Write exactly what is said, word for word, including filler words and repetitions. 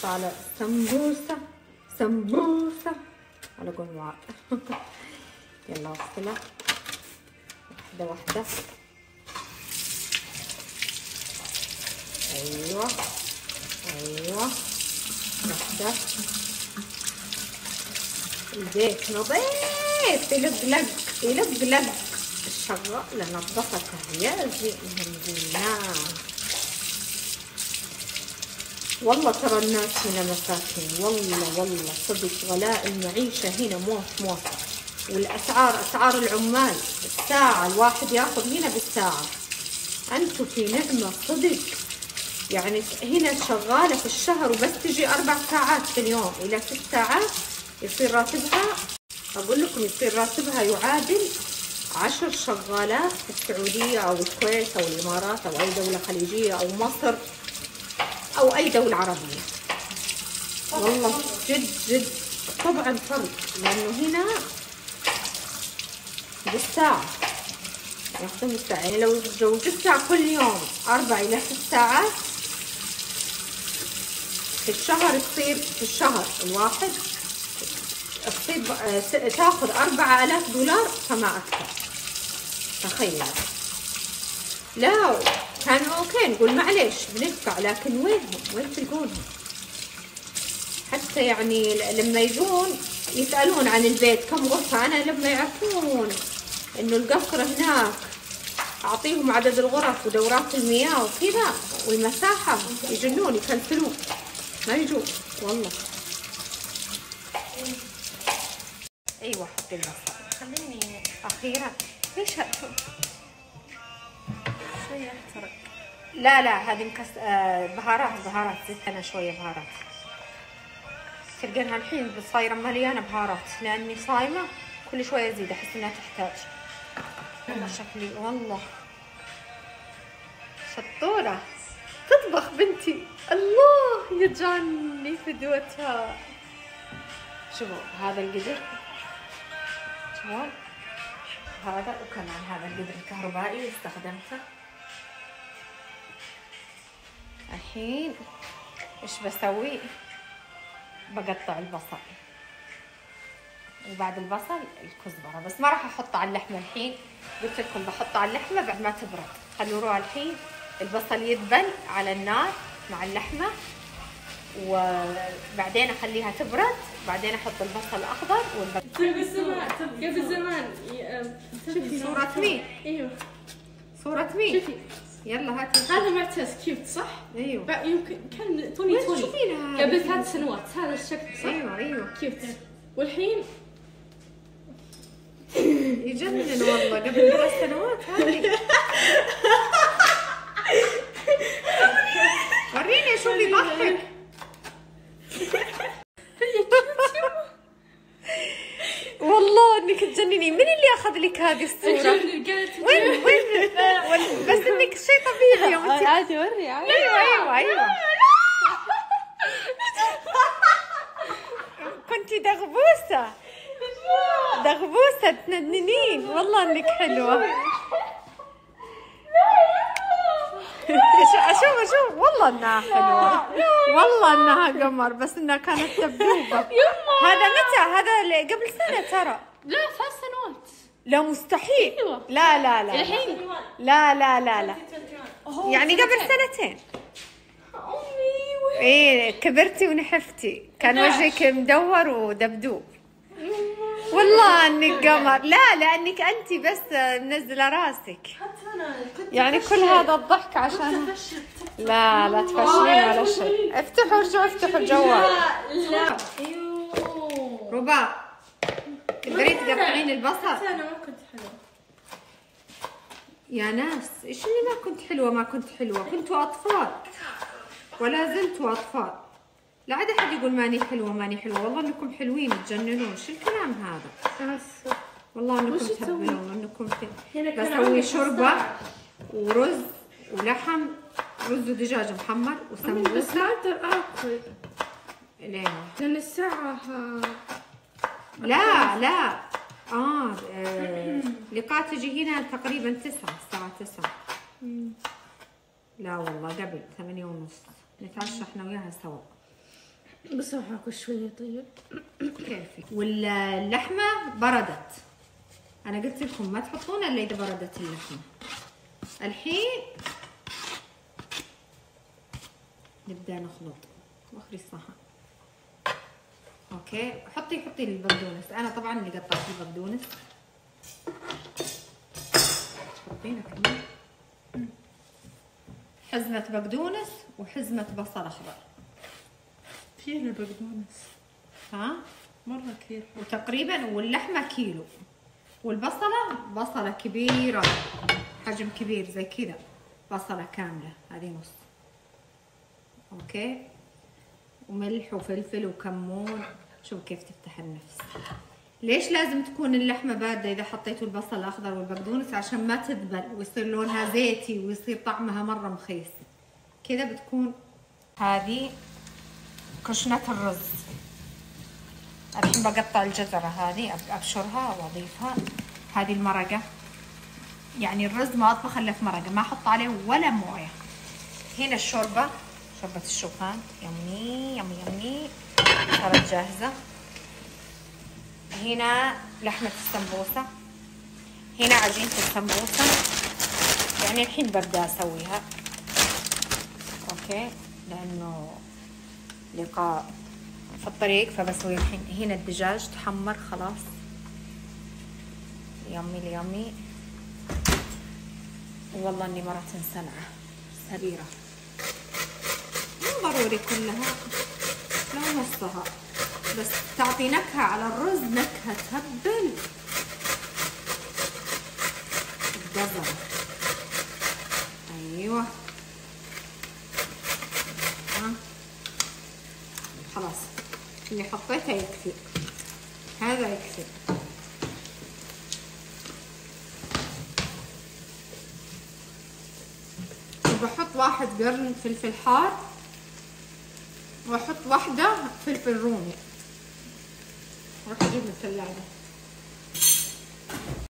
على سمبوسة سمبوسة على قول معاذ. يلا وصلة واحدة واحدة. ايوه ايوه واحدة. البيت نظيف يلقلق يلقلق. الشغالة نظفتها يا زين الله. والله ترى الناس هنا مساكين، والله والله صدق غلاء المعيشة هنا موت موت. والأسعار أسعار العمال الساعة الواحد ياخذ هنا بالساعة. أنتوا في نعمة صدق. يعني هنا شغالة في الشهر وبس تجي أربع ساعات في اليوم إلى ست ساعات يصير راتبها، أقول لكم يصير راتبها يعادل عشر شغالات في السعودية أو الكويت أو الإمارات أو أي دولة خليجية أو مصر أو أي دولة عربية. والله جد جد طبعا فرق، لأنه هنا بالساعة ياخذون بالساعة. يعني لو لو جبتها كل يوم أربع إلى ست ساعات في الشهر تصير في الشهر الواحد تصير تاخذ أربعة آلاف دولار فما أكثر. تخيل. لا كانوا اوكي نقول معليش بندفع، لكن وينهم؟ وين تلقونهم؟ حتى يعني لما يجون يسألون عن البيت كم غرفة، أنا لما يعرفون إنه القصر هناك أعطيهم عدد الغرف ودورات المياه وكذا والمساحة يجنون يكنسلون ما يجون والله. أيوة حطي البصل خليني أخيرا. ليش شوية احترق؟ لا لا هذه مكس... آه بهارات بهارات زدت أنا شوية بهارات. تلقينها الحين صايرة مليانة بهارات لأني صايمة كل شوية أزيد أحس إنها تحتاج. والله شكلي والله شطورة تطبخ بنتي. الله يجعلني فدوتها. شوفوا هذا القدر، شوفوا هذا، وكمان هذا القدر الكهربائي استخدمته. الحين ايش بسوي؟ بقطع البصل، وبعد البصل الكزبرة، بس ما راح احطه على اللحمة الحين. قلت لكم بحطه على اللحمة بعد ما تبرد. خلوها الحين البصل يذبل على النار مع اللحمة، وبعدين اخليها تبرد، بعدين احط البصل الاخضر والبصل. قبل زمان قبل زمان شوفي صورة مين؟ ايوه صورة مين؟ شوفي يلا هاتي. هذا معتز كيوت صح؟ ايوه يمكن كان توني توني قبل ثلاث سنوات هذا الشكل صح؟ ايوه ايوه كيوت. والحين يجنن والله قبل ثلاث سنوات هذه. وريني شو بيضحك. والله انك تجنني. من اللي اخذ لك هذه الصورة؟ وين وين بس انك شيء طبيعي يوم انت عادي وري عادي. ايوه ايوه ايوه كنتي دغبوسة دغبوسة تنننين. والله انك حلوة. اشوف اشوف والله انها حلوة، والله انها قمر، بس انها كانت دبدوبة. هذا متى؟ هذا قبل سنة ترى. لا ثلاث سنوات. لا مستحيل. ايوه لا لا لا الحين لا لا لا لا يعني قبل سنتين. امي ايه كبرتي ونحفتي، كان وجهك مدور ودبدوب. والله انك قمر. لا لانك انت بس منزله راسك. حتى انا كنت يعني كل هذا الضحك عشان لا لا تفشلين ولا شيء. افتحوا ارجعوا افتحوا الجوال. لا ايوه رباء تقدرين تقطعين البصل؟ انا ما كنت حلوه يا ناس. ايش اللي ما كنت حلوه؟ ما كنت حلوه، كنتوا اطفال ولا زلتوا اطفال. لا عاد احد يقول ماني حلوه ماني حلوه. والله انكم حلوين تجننون. شو الكلام هذا؟ والله انكم تهبلون انكم بسوي شوربه ورز ولحم، رز ودجاج محمر وسمبوسه. بس ما اقدر اكل ليه؟ لان الساعه لا لا اه, آه. لقاء تجي هنا تقريبا تسعة، الساعه تسعة. لا والله قبل ثمانية ونص نتعشى احنا وياها سوا. بس راح اكل شويه. طيب كيفي. واللحمه بردت، انا قلت لكم ما تحطونها الا اذا بردت اللحمه. الحين نبدا نخلط. واخري الصحن. اوكي حطي حطي البقدونس، انا طبعا اللي قطعت البقدونس. حطينا كمان حزمه بقدونس وحزمه بصل اخضر. كيلو بقدونس. ها مرة كثير. وتقريبا واللحمه كيلو، والبصله بصله كبيره حجم كبير زي كذا، بصله كامله هذه نص. اوكي وملح وفلفل وكمون. شوف كيف تفتح النفس. ليش لازم تكون اللحمه بارده اذا حطيتوا البصل الاخضر والبقدونس؟ عشان ما تذبل ويصير لونها زيتي ويصير طعمها مره مخيس. كذا بتكون. هذه كشنة الرز. الحين بقطع الجزرة هذه ابشرها واضيفها. هذه المرقة، يعني الرز ما اطبخ الا في مرقة، ما احط عليه ولا مويه. هنا الشوربة، شوربة الشوفان. يمي يمي يمي صارت جاهزة. هنا لحمة السمبوسة، هنا عجينة السمبوسة، يعني الحين ببدأ اسويها. اوكي لانه لقاء في الطريق فبسوي الحين. هنا الدجاج تحمر خلاص. يمي اليمي. والله اني مرة سنعة سريرة، مو ضروري كلها، لو نصها بس تعطي نكهة على الرز، نكهة تهبل. الجزرة ايوه. ها خلاص اللي حطيته يكفي، هذا يكفي. وبحط واحد قرن فلفل حار، واحط واحدة فلفل رومي. راح اجيب من الثلاجة.